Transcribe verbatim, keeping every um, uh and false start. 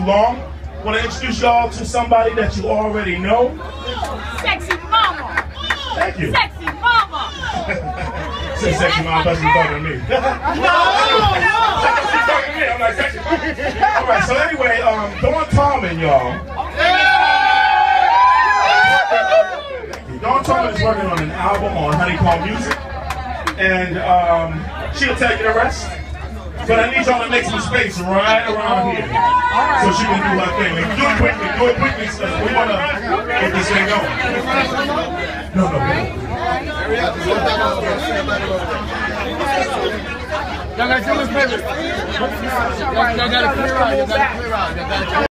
long. I want to introduce y'all to somebody that you already know. Sexy mama. Thank you. Sexy mama. Say sexy mama, but she's talking to me. No, no. She's talking to me. I'm like sexy mama. All right. So anyway, um, Tallman, y'all. Tallman is working on an album on Honeycomb Music, and um, she'll tell you the rest. But I need y'all to make some space right around here so she can do her thing. And do it quickly, do it quickly, so we want to get this thing going. No, no, no. Y'all got to do this, baby. Y'all got to clear out. Y'all got to clear out.